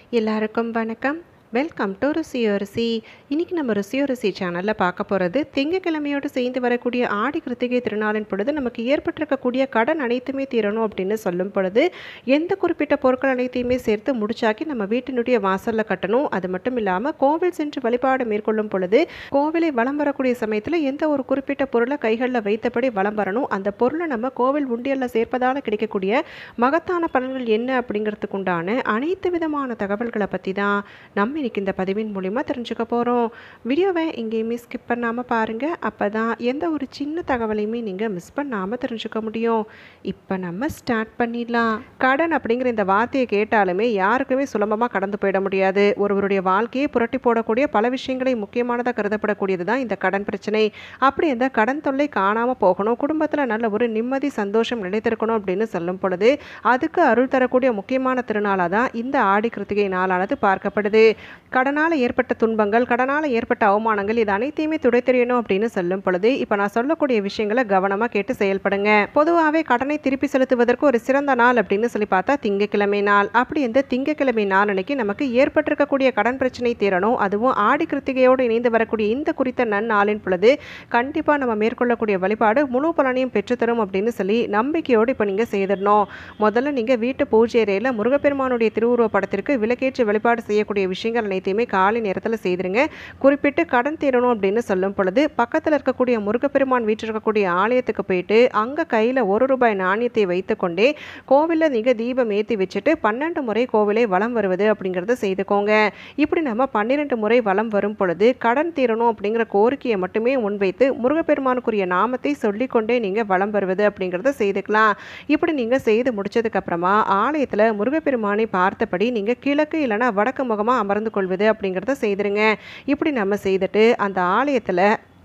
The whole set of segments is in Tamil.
எல்லாருக்கும் வணக்கம். Welcome to Rusiyarisi. இன்றைக்கி நம்ம ருசியரிசி சேனலில் பார்க்க போகிறது திங்கக்கிழமையோடு சேர்ந்து வரக்கூடிய ஆடி கிருத்திகை திருநாளின் பொழுது நமக்கு ஏற்பட்டிருக்கக்கூடிய கடன் அனைத்துமே தீரணும் அப்படின்னு சொல்லும் பொழுது எந்த குறிப்பிட்ட பொருட்கள் அனைத்தையுமே சேர்த்து முடிச்சாக்கி நம்ம வீட்டினுடைய வாசலில் கட்டணும். அது மட்டும் இல்லாமல் கோவில் சென்று வழிபாடு மேற்கொள்ளும் பொழுது கோவிலை வலம் வரக்கூடிய சமயத்தில் எந்த ஒரு குறிப்பிட்ட பொருளை கைகளில் வைத்தபடி வலம் வரணும். அந்த பொருளை நம்ம கோவில் உண்டியலில் சேர்ப்பதால் கிடைக்கக்கூடிய மகத்தான பலன்கள் என்ன அப்படிங்கிறதுக்கு உண்டான அனைத்து விதமான தகவல்களை பற்றி தான் நம்ம இன்னைக்கு இந்த பதிவின் மூலிமா தெரிஞ்சுக்க போகிறோம். வீடியோவை எங்கேயுமே ஸ்கிப் பண்ணாமல் பாருங்கள். அப்போ தான் எந்த ஒரு சின்ன தகவலையுமே நீங்கள் மிஸ் பண்ணாமல் தெரிஞ்சுக்க முடியும். இப்போ நம்ம ஸ்டார்ட் பண்ணிடலாம். கடன் அப்படிங்கிற இந்த வார்த்தையை கேட்டாலுமே யாருக்குமே சுலபமாக கடந்து போயிட முடியாது. ஒருவருடைய வாழ்க்கையை புரட்டி போடக்கூடிய பல விஷயங்களை முக்கியமானதாக கருதப்படக்கூடியது தான் இந்த கடன் பிரச்சனை. அப்படி இந்த கடன் தொல்லை காணாமல் போகணும், குடும்பத்தில் நல்ல ஒரு நிம்மதி சந்தோஷம் நிலைத்திருக்கணும் அப்படின்னு சொல்லும் பொழுது அதுக்கு அருள் தரக்கூடிய முக்கியமான திருநாளாக தான் இந்த ஆடி கிருத்திகை நாளானது பார்க்கப்படுது. கடனால் ஏற்பட்ட துன்பங்கள், கடனால் ஏற்பட்ட அவமானங்கள் இது அனைத்தையுமே துடைத்தெறியணும் அப்படின்னு சொல்லும் பொழுது இப்போ நான் சொல்லக்கூடிய விஷயங்களை கவனமாக கேட்டு செயல்படுங்க. பொதுவாகவே கடனை திருப்பி செலுத்துவதற்கு ஒரு சிறந்த நாள் அப்படின்னு சொல்லி பார்த்தா திங்கக்கிழமை நாள். அப்படி இந்த திங்கக்கிழமை நாள் அன்னைக்கு நமக்கு ஏற்பட்டிருக்கக்கூடிய கடன் பிரச்சனை தீரணும். அதுவும் ஆடி கிருத்திகையோடு இணைந்து வரக்கூடிய இந்த குறித்த நன்னாளின் பொழுது கண்டிப்பாக நம்ம மேற்கொள்ளக்கூடிய வழிபாடு முழு பலனையும் பெற்றுத்தரும் அப்படின்னு சொல்லி நம்பிக்கையோடு இப்போ நீங்கள் செய்திடணும். முதல்ல நீங்கள் வீட்டு பூஜை அறையில் முருகப்பெருமானுடைய திருவுருவ படத்திற்கு விளக்கேற்றி வழிபாடு செய்யக்கூடிய விஷயங்கள் அனைத்தையுமே காலை நேரத்தில் செய்திருங்க. குறிப்பிட்டு கடன் தீரணும் அப்படின்னு சொல்லும் பொழுது பக்கத்தில் இருக்கக்கூடிய முருகப்பெருமான் வீற்றிருக்கக்கூடிய ஆலயத்துக்கு போயிட்டு அங்கே கையில் ₹1 நாணயத்தை வைத்துக்கொண்டே கோவிலில் நீங்கள் தீபம் ஏற்றி வச்சுட்டு 12 முறை கோவிலை வலம் வருவது அப்படிங்கிறத செய்துக்கோங்க. இப்படி நம்ம 12 முறை வலம் வரும் பொழுது கடன் தீரணும் அப்படிங்கிற கோரிக்கையை மட்டுமே முன்வைத்து முருகப்பெருமானுக்குரிய நாமத்தை சொல்லிக்கொண்டே நீங்கள் வலம் வருவது அப்படிங்கிறத செய்துக்கலாம். இப்படி நீங்கள் செய்து முடிச்சதுக்கப்புறமா ஆலயத்தில் முருகப்பெருமானை பார்த்தபடி நீங்கள் கிழக்கு இல்லைனா வடக்கு முகமாக அமர்ந்து கொள்வது அப்படிங்கிறத செய்திருங்க. இப்படி நம்ம செய்துட்டு அந்த ஆலயத்தில்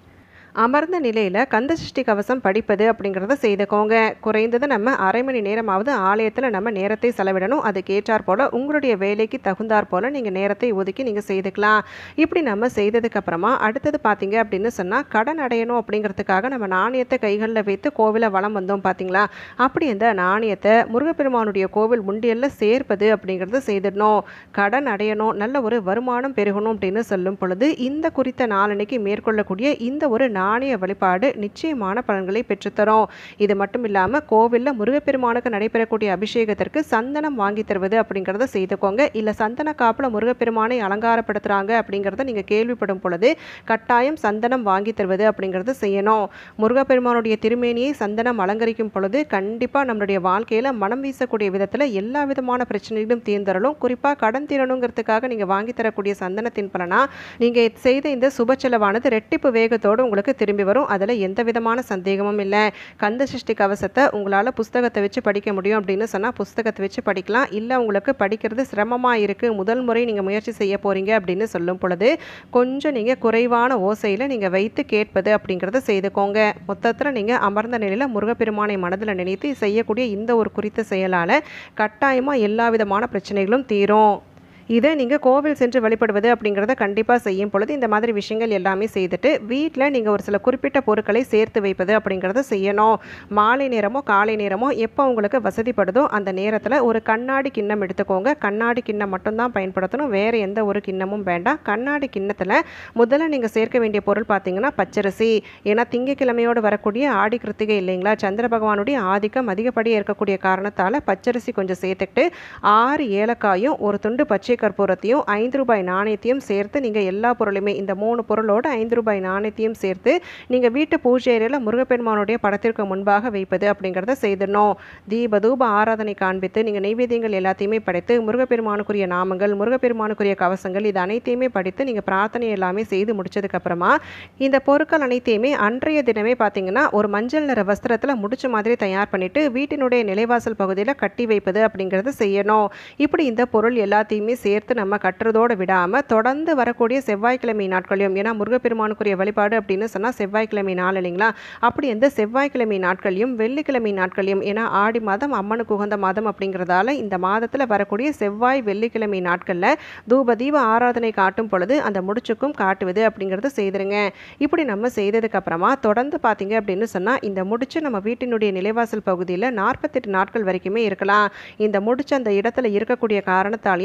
அமர்ந்த நிலையில் கந்தசஷ்டி கவசம் படிப்பது அப்படிங்கிறத செய்துக்கோங்க. குறைந்தது நம்ம அரை மணி நேரமாவது ஆலயத்தில் நம்ம நேரத்தை செலவிடணும். அதுக்கேற்றார் போல் உங்களுடைய வேலைக்கு தகுந்தாற் போல் நீங்கள் நேரத்தை ஒதுக்கி நீங்கள் செய்துக்கலாம். இப்படி நம்ம செய்ததுக்கப்புறமா அடுத்தது பார்த்தீங்க அப்படின்னு சொன்னால் கடன் அடையணும் அப்படிங்கிறதுக்காக நம்ம நாணயத்தை கைகளில் வைத்து கோவிலை வலம் வந்தோம் பார்த்தீங்களா. அப்படி அந்த நாணயத்தை முருகப்பெருமானுடைய கோவில் உண்டியலில் சேர்ப்பது அப்படிங்கிறத செய்திடணும். கடன் அடையணும், நல்ல ஒரு வருமானம் பெருகணும் அப்படின்னு சொல்லும் பொழுது இந்த குறித்த நாளன்னைக்கு மேற்கொள்ளக்கூடிய இந்த ஒரு நாணய வழிபாடு நிச்சயமான பலன்களை பெற்றுத்தரும். இது மட்டும் இல்லாமல் கோவிலில் முருகப்பெருமானுக்கு நடைபெறக்கூடிய அபிஷேகத்திற்கு சந்தனம் வாங்கி தருவது அப்படிங்கிறத செய்துக்கோங்க. இல்லை சந்தன காப்பில் முருகப்பெருமானை அலங்காரப்படுத்துகிறாங்க அப்படிங்கிறத நீங்கள் கேள்விப்படும் பொழுது கட்டாயம் சந்தனம் வாங்கி தருவது அப்படிங்கிறத செய்யணும். முருகப்பெருமானுடைய திருமேனியை சந்தனம் அலங்கரிக்கும் பொழுது கண்டிப்பாக நம்மளுடைய வாழ்க்கையில் மனம் வீசக்கூடிய விதத்தில் எல்லா விதமான பிரச்சனைகளும் தீர்ந்தரலும். குறிப்பாக கடன் தீரணுங்கிறதுக்காக நீங்கள் வாங்கி தரக்கூடிய சந்தனத்தின் பலனா நீங்கள் செய்த இந்த சுப செலவானது ரெட்டிப்பு வேகத்தோடு உங்களுக்கு திரும்பி வரும். அதில் எந்த விதமான சந்தேகமும் இல்லை. கந்தசஷ்டி கவசத்தை உங்களால் புஸ்தகத்தை வச்சு படிக்க முடியும் அப்படின்னு சொன்னால் புஸ்தகத்தை வச்சு படிக்கலாம். இல்லை உங்களுக்கு படிக்கிறது சிரமமாக இருக்குது, முதல் முறை நீங்கள் முயற்சி செய்ய போகிறீங்க அப்படின்னு சொல்லும் பொழுது கொஞ்சம் நீங்கள் குறைவான ஓசையில் நீங்கள் வைத்து கேட்பது அப்படிங்கிறத செய்துக்கோங்க. மொத்தத்தில் நீங்கள் அமர்ந்த நிலையில் முருகப்பெருமானை மனதில் நினைத்து செய்யக்கூடிய இந்த ஒரு குறித்த செயலால் கட்டாயமாக எல்லா விதமான பிரச்சனைகளும் தீரும். இதை நீங்கள் கோவில் சென்று வழிபடுவது அப்படிங்கிறத கண்டிப்பாக செய்யும் பொழுது இந்த மாதிரி விஷயங்கள் எல்லாமே செய்துட்டு வீட்டில் நீங்கள் ஒரு சில குறிப்பிட்ட பொருட்களை சேர்த்து வைப்பது அப்படிங்கிறத செய்யணும். மாலை நேரமோ காலை நேரமோ எப்போ உங்களுக்கு வசதிப்படுதோ அந்த நேரத்தில் ஒரு கண்ணாடி கிண்ணம் எடுத்துக்கோங்க. கண்ணாடி கிண்ணம் மட்டும்தான் பயன்படுத்தணும், வேறு எந்த ஒரு கிண்ணமும் வேண்டாம். கண்ணாடி கிண்ணத்தில் முதல்ல நீங்கள் சேர்க்க வேண்டிய பொருள் பார்த்தீங்கன்னா பச்சரிசி. ஏன்னா திங்கக்கிழமையோடு வரக்கூடிய ஆடி கிருத்திகை இல்லைங்களா, சந்திர பகவானுடைய ஆதிக்கம் அதிகப்படியாக இருக்கக்கூடிய காரணத்தால் பச்சரிசி கொஞ்சம் சேர்த்துக்கிட்டு 6 ஏலக்காயும் ஒரு துண்டு பச்சை கற்பூரத்தையும் ₹5 நாணயத்தையும் சேர்த்து நீங்கள் எல்லா பொருளுமே இந்த 3 பொருளோடு ₹5 நாணயத்தையும் சேர்த்து நீங்கள் வீட்டு பூஜை அறையில் முருகப்பெருமானுடைய படத்திற்கு முன்பாக வைப்பது அப்படிங்கிறத செய்திடணும். தீப தூப ஆராதனை காண்பித்து நீங்கள் நைவேத்தியங்கள் எல்லாத்தையுமே படைத்து முருகப்பெருமானுக்குரிய நாமங்கள், முருகப்பெருமானுக்குரிய கவசங்கள் இது அனைத்தையுமே படித்து நீங்கள் பிரார்த்தனை எல்லாமே செய்து முடிச்சதுக்கப்புறமா இந்த பொருட்கள் அனைத்தையுமே அன்றைய தினமே பார்த்தீங்கன்னா ஒரு மஞ்சள் நிற வஸ்திரத்தில் முடிச்ச மாதிரி தயார் பண்ணிவிட்டு வீட்டினுடைய நிலைவாசல் பகுதியில் கட்டி வைப்பது அப்படிங்கிறத செய்யணும். இப்படி இந்த பொருள் எல்லாத்தையுமே சேர்த்து நம்ம கட்டுறதோடு விடாமல் தொடர்ந்து வரக்கூடிய செவ்வாய்க்கிழமை நாட்களையும், ஏன்னா முருகப்பெருமானுக்குரிய வழிபாடு அப்படின்னு சொன்னால் செவ்வாய்க்கிழமை நாள் இல்லைங்களா, அப்படி எந்த செவ்வாய்க்கிழமை நாட்களையும் வெள்ளிக்கிழமை நாட்களையும், ஏன்னா ஆடி மாதம் அம்மனுக்கு உகந்த மாதம் அப்படிங்கிறதால இந்த மாதத்தில் வரக்கூடிய செவ்வாய் வெள்ளிக்கிழமை நாட்களில் தூப தீப ஆராதனை காட்டும் பொழுது அந்த முடிச்சுக்கும் காட்டுவது அப்படிங்கிறது செய்திருங்க. இப்படி நம்ம செய்ததுக்கப்புறமா தொடர்ந்து பார்த்தீங்க அப்படின்னு சொன்னால் இந்த முடிச்சு நம்ம வீட்டினுடைய நிலைவாசல் பகுதியில் 48 நாட்கள் வரைக்குமே இருக்கலாம். இந்த முடிச்சு அந்த இடத்துல இருக்கக்கூடிய காரணத்தாலேயே நமக்கு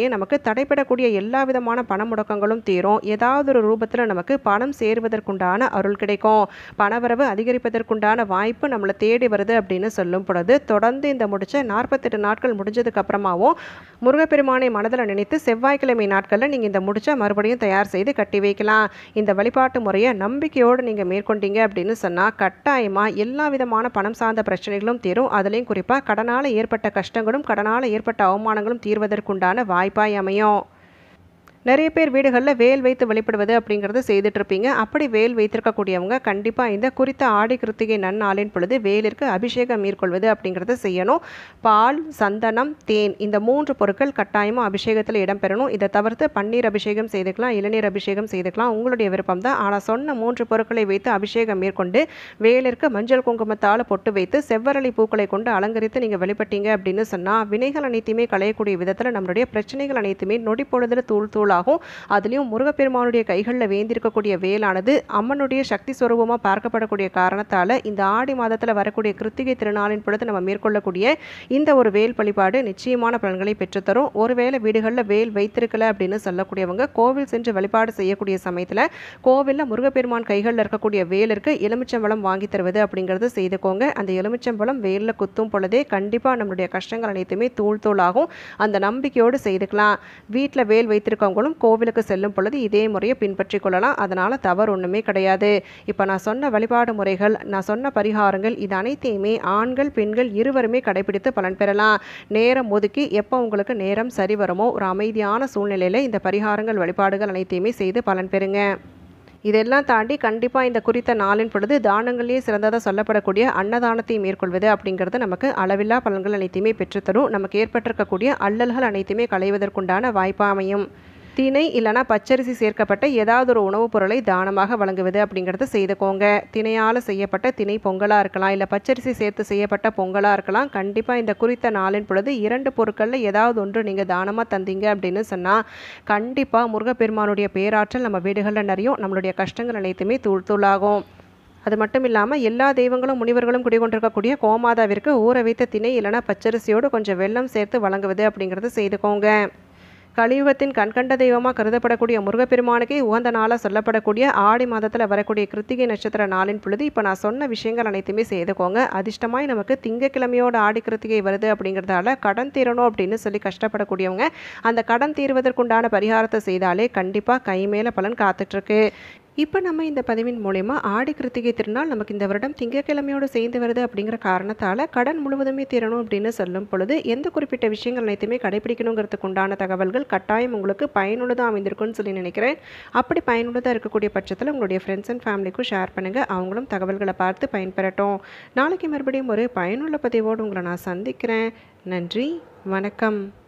தடைபடக்கூடிய எல்லா விதமான பண முடக்கங்களும் தீரும். ஏதாவது ஒரு ரூபத்தில் நமக்கு பணம் சேருவதற்குண்டான அருள் கிடைக்கும். பணவரவு அதிகரிப்பதற்குண்டான வாய்ப்பு நம்மளை தேடி வருது அப்படின்னு சொல்லும் பொழுது தொடர்ந்து இந்த முடிச்ச 48 நாட்கள் முடிஞ்சதுக்கு அப்புறமாவும் முருகப்பெருமானை மனதில் நினைத்து செவ்வாய்க்கிழமை நாட்களில் நீங்கள் இந்த முடிச்ச மறுபடியும் தயார் செய்து கட்டி வைக்கலாம். இந்த வழிபாட்டு முறையை நம்பிக்கையோடு நீங்கள் மேற்கொண்டீங்க அப்படின்னு சொன்னால் கட்டாயமாக எல்லா விதமான பணம் சார்ந்த பிரச்சனைகளும் தீரும். அதுலேயும் குறிப்பாக கடனால் ஏற்பட்ட கஷ்டங்களும் கடனால் ஏற்பட்ட அவமானங்களும் தீர்வதற்குண்டான வாய்ப்பாய் அமையும். நிறைய பேர் வீடுகளில் வேல் வைத்து வழிபடுவது அப்படிங்கிறது செய்துட்ருப்பீங்க. அப்படி வேல் வைத்திருக்கக்கூடியவங்க கண்டிப்பாக இந்த குறித்த ஆடி கிருத்திகை நன்னாளின் பொழுது வேலிற்கு அபிஷேகம் மேற்கொள்வது அப்படிங்கிறத செய்யணும். பால், சந்தனம், தேன் இந்த 3 பொருட்கள் கட்டாயமாக அபிஷேகத்தில் இடம்பெறணும். இதை தவிர்த்து பன்னீர் அபிஷேகம் செய்துக்கலாம், இளநீர் அபிஷேகம் செய்துக்கலாம், உங்களுடைய விருப்பம் தான். ஆனால் சொன்ன 3 பொருட்களை வைத்து அபிஷேகம் மேற்கொண்டு வேலிற்கு மஞ்சள் குங்குமத்தால் பொட்டு வைத்து செவ்வரளி பூக்களை கொண்டு அலங்கரித்து நீங்கள் வழிபட்டீங்க அப்படின்னு சொன்னால் வினைகள் அனைத்துமே களையக்கூடிய விதத்தில் நம்மளுடைய பிரச்சனைகள் அனைத்துமே நொடி பொழுதில் தூள் ஆகும். அதுலயும் முருகப்பெருமானுடைய கைகளில் வேந்திருக்கக்கூடிய வேலானது அம்மனுடைய சக்தி ஸ்வரூபமா பார்க்கப்படக்கூடிய காரணத்தால இந்த ஆடி மாதத்துல வரக்கூடிய கிருத்திகை திருநாளின் பொழுது நம்ம மேற்கொள்ளக்கூடிய இந்த ஒரு வேல் வழிபாடு நிச்சயமான பலன்களை பெற்றுத்தரும். ஒருவேளை வீடுகளில் வேல் வைத்திருக்கல அப்படின்னு சொல்லக்கூடியவங்க கோவில் சென்று வழிபாடு செய்யக்கூடிய சமயத்துல கோவில்ல முருகப்பெருமான் கைகளில் இருக்கக்கூடிய வேலிற்கு எலுமிச்சம்பழம் வாங்கி தருவது அப்படிங்கிறது செய்துக்கோங்க. அந்த எலுமிச்சம்பழம் வேலில் குத்தும் பொழுதே கண்டிப்பா நம்மளுடைய கஷ்டங்கள் அனைத்துமே தூள் ஆகும். அந்த நம்பிக்கையோடு செய்துக்கலாம். வீட்டில் வேல் வைத்திருக்கவங்க கோவிலுக்கு செல்லும் பொழுது இதே முறையை பின்பற்றி கொள்ளலாம். அதனால தவறு ஒண்ணுமே கிடையாது. இப்போ நான் சொன்ன வழிபாடு முறைகள், நான் சொன்ன பரிகாரங்கள் இது அனைத்தையுமே ஆண்கள் பெண்கள் இருவருமே கடைபிடித்து பலன் பெறலாம். நேரம் ஒதுக்கி எப்போ உங்களுக்கு நேரம் சரி வருமோ ஒரு அமைதியான சூழ்நிலையில் இந்த பரிகாரங்கள் வழிபாடுகள் அனைத்தையுமே செய்து பலன் பெறுங்க. இதெல்லாம் தாண்டி கண்டிப்பாக இந்த குறித்த நாளின் பொழுது தானங்கள்லேயே சிறந்ததாக சொல்லப்படக்கூடிய அன்னதானத்தை மேற்கொள்வது அப்படிங்கிறது நமக்கு அளவில்லா பலன்கள் அனைத்தையுமே பெற்றுத்தரும். நமக்கு ஏற்பட்டிருக்கக்கூடிய அல்லல்கள் அனைத்தையுமே களைவதற்குண்டான வாய்ப்பாக அமையும். திணை இல்லைனா பச்சரிசி சேர்க்கப்பட்ட ஏதாவது ஒரு உணவுப் பொருளை தானமாக வழங்குவது அப்படிங்கிறது செய்துக்கோங்க. திணையால் செய்யப்பட்ட திணை பொங்கலாக இருக்கலாம், இல்லை பச்சரிசி சேர்த்து செய்யப்பட்ட பொங்கலாக இருக்கலாம். கண்டிப்பாக இந்த குறித்த நாளின் பொழுது 2 பொருட்களில் ஏதாவது ஒன்று நீங்கள் தானமாக தந்தீங்க அப்படின்னு சொன்னால் கண்டிப்பாக முருகப்பெருமானுடைய பேராற்றல் நம்ம வீடுகளில் நிறையும். நம்மளுடைய கஷ்டங்கள் அனைத்துமே தூளாகும். அது மட்டும் இல்லாமல் எல்லா தெய்வங்களும் முனிவர்களும் குடிகொண்டிருக்கக்கூடிய கோமாதாவிற்கு ஊற வைத்த திணை இல்லைனா பச்சரிசியோடு கொஞ்சம் வெல்லம் சேர்த்து வழங்குவது அப்படிங்கிறது செய்துக்கோங்க. கலியுகத்தின் கண்கண்ட தெய்வமாக கருதப்படக்கூடிய முருகப்பெருமானுக்கே உகந்த நாளாக சொல்லப்படக்கூடிய ஆடி மாதத்தில் வரக்கூடிய கிருத்திகை நட்சத்திர நாளின் பொழுது இப்போ நான் சொன்ன விஷயங்கள் அனைத்துமே செய்துக்கோங்க. அதிர்ஷ்டமாய் நமக்கு திங்கக்கிழமையோட ஆடி கிருத்திகை வருது அப்படிங்கிறதால கடன் தீரணும் அப்படின்னு சொல்லி கஷ்டப்படக்கூடியவங்க அந்த கடன் தீர்வதற்குண்டான பரிகாரத்தை செய்தாலே கண்டிப்பாக கை மேலே பலன் காத்துட்ருக்கு. இப்போ நம்ம இந்த பதிவின் மூலயமா ஆடி கிருத்திகை திருநாள் நமக்கு இந்த வருடம் திங்கட்கிழமையோடு சேர்ந்து வருது அப்படிங்கிற காரணத்தால் கடன் முழுவதுமே தீரணும் அப்படின்னு சொல்லும் பொழுது எந்த குறிப்பிட்ட விஷயங்கள் அனைத்துமே கடைபிடிக்கணுங்கிறதுக்கு உண்டான தகவல்கள் கட்டாயம் உங்களுக்கு பயனுள்ளதாக அமைந்திருக்குன்னு சொல்லி நினைக்கிறேன். அப்படி பயனுள்ளதாக இருக்கக்கூடிய பட்சத்தில் உங்களுடைய ஃப்ரெண்ட்ஸ் அண்ட் ஃபேமிலிக்கும் ஷேர் பண்ணுங்கள். அவங்களும் தகவல்களை பார்த்து பயன்பெறட்டும். நாளைக்கு மறுபடியும் ஒரு பயனுள்ள பதிவோடு உங்களை நான் சந்திக்கிறேன். நன்றி, வணக்கம்.